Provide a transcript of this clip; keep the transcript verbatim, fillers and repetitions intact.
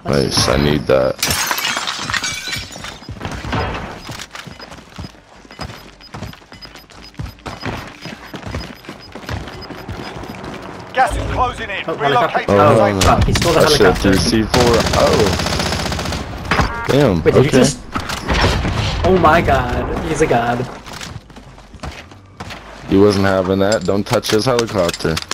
Nice, I need that. Gas is closing in. Oh, Relocate helicopter. to Oh, the right, safe fuck, zone. he stole the I should helicopter. do C four. Oh. Damn, Wait, did okay. you just... Oh my god, he's a god. He wasn't having that. Don't touch his helicopter.